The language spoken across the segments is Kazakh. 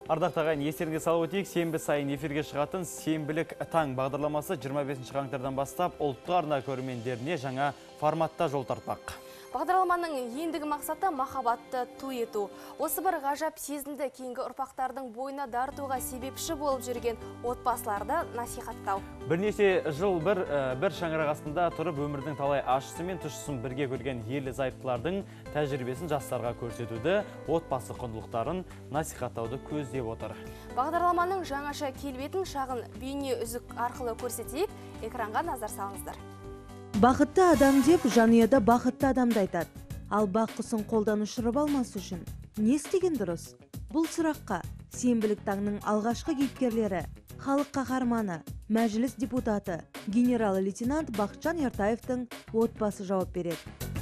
Ардақтағы ағайын, естеріңізге салып өтейік, сенбі сайын эфирге шығатын «Сенбілік таң» бағдарламасы 25 қаңтардан бастап ұлттық арна көрермендеріне жаңа форматта жол тартпақ. Бағдарламаның ендігі мақсаты махаббатты ту ету. Осы бір ғажап сезімді кейінгі ұрпақтардың бойына дартуға себепші болып жүрген отбасыларды насихаттау. Бірнеше жыл бір шаңырақ астында тұрып, өмірдің талай ащысы мен тұщысын бірге көрген ерлі зайыптылардың тәжірибесін жастарға көрсетуді, отбасы құндылықтарын насихаттауды көздеп отыр. Бағдарламаның жаңаша келбетін шағын бейне үзік арқылы көрсетейік, экранға назар салыңыздар. Бақытты адам деп жанұяда бақытты адамды айтады. Ал баққысын қолдан ұшырып алмас үшін не істеген дұрыс? Бұл сұраққа Сенбілік таңның алғашқы кейіпкерлері, халық қаһарманы, мәжіліс депутаты, генерал-лейтенант Бақытжан Ертаевтың отбасы жауап береді.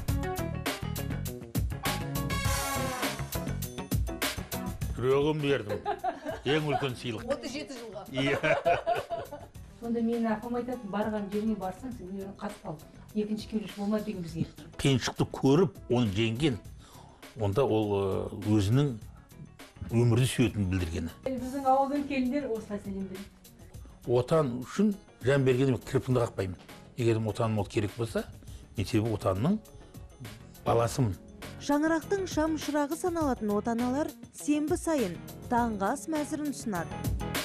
Күрегім бердім. Ең үлкен сыйлық. 37 жылға. Сонда мен апам айтатын, барған жеріне барсаң, сен өзің қатып қал. Екінші келіш болма деген бізге. Қиыншылықты көріп, оны жеңген, онда ол өзінің өмірді сүйетінін білдіргені. Біздің ауылдан келіндер осылай сәлемдейді. Отан үшін жан бергенім кірпімді қақпаймын. Егер отаным ол керек болса, мен себебі отанның баласымын. Шаңырақтың шам шырағы саналатын отаналар сенбі сайын таңғы ас мәзірін ұсынады.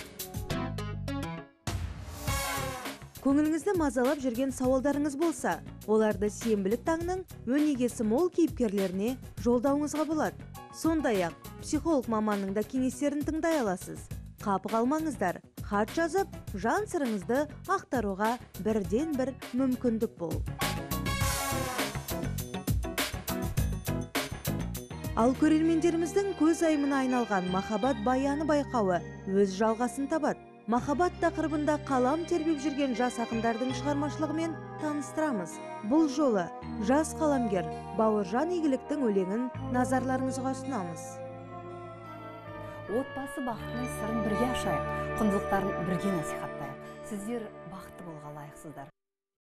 Көңіліңізді мазалап жүрген сауалдарыңыз болса, оларды Сенбілік таңның өнегесі мол кейіпкерлеріне жолдауыңызға болады. Сондай-ақ психолог маманның да кеңестерін тыңдай аласыз. Қапы қалмаңыздар, хат жазып, жан сырыңызды ақтаруға бірден бір мүмкіндік бол. Ал көрермендеріміздің көз айымына айналған махаббат баяны байқауы өз жалғасын табады. Махаббат тақырыбында қалам тербеп жүрген жас ақындардың шығармашылығымен таныстырамыз. Бұл жолы жас қаламгер Бауыржан Игіліктің өлеңін назарларыңызға ұсынамыз. Отбасы бақытының сырын бірге ашайық, құндылықтарын бірге насихаттайық. Сіздер бақытты болуға лайықсыздар.